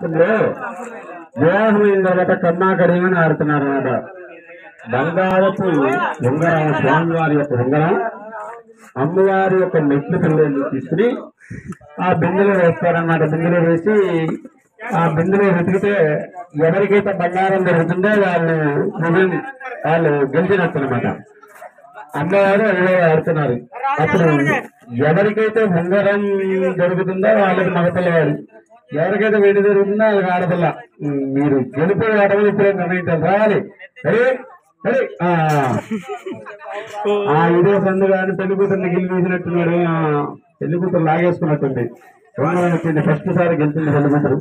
ఆడుతుందో వివాహమైన తర్వాత కన్నా కడియమని ఆడుతున్నారు అన్నమాట. బంగారపు ఉంగరం, స్వామివారి యొక్క ఉంగరం, అమ్మవారి యొక్క మెట్లు పిల్లలు తీసుకుని ఆ బిందెలో వేస్తారన్నమాట. బిందెలో వేసి ఆ బిందెలో వెతికితే ఎవరికైతే బంగారం దొరుకుతుందో వాళ్ళు గెలిచినట్టు అనమాట. అమ్మవారు అదే ఆడుతున్నారు. అప్పుడు ఎవరికైతే ఉంగరం దొరుకుతుందో వాళ్ళకి మగపిల్లవాడు, ఎవరికైతే వెండి దొరుకుతుందో వాళ్ళకి ఆడపిల్ల. మీరు గెలుపు ఆటలు ఇప్పుడే నిర్ణయించాలి. రావాలి ఇదే సందు కానీ పెళ్లి కూతుర్ని గెలిపించినట్టున్నాడు. పెళ్లి కూతురు లాగేసుకున్నట్టుంది. ఉంగరం వచ్చింది. ఫస్ట్ సారి గెలిచింది పెళ్లి కూతురు.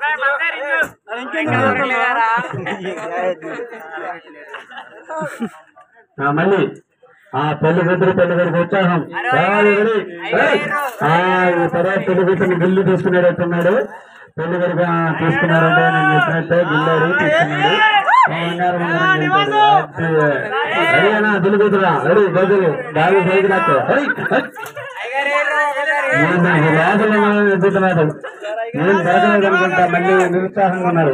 మళ్ళీ ఆ పెళ్లి కూతురు పెళ్లికొడుకు ఉత్సాహం రావాలి. తర్వాత పెళ్లి కూతురుని గిల్లు తీసుకునేటట్టున్నాడు. పెళ్లి కొడుకు తీసుకున్నారంటే నేను చెప్పినట్టే గిల్లారు, తీసుకున్నాడు. రెడీనా పెళ్లి కూతురా? రెడీ గజలు బాగా సైకి నాకు ఎదుగుతున్నాడు. నేను దొరకలేదు అనుకుంటా. మళ్ళీ నిరుత్సాహంగా ఉన్నారు.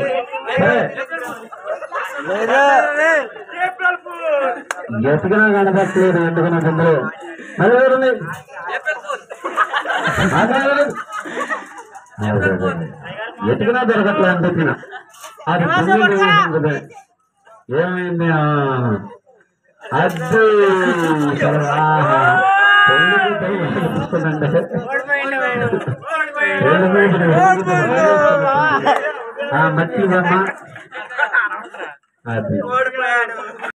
ఎత్తుకున్నా కనపట్టలేదు. ఎందుకున్నా అందులో మళ్ళీ ఎత్తుకున్నా దొరకట్లే అనిపించిన అది ఏమైంది? అది మట్టి అది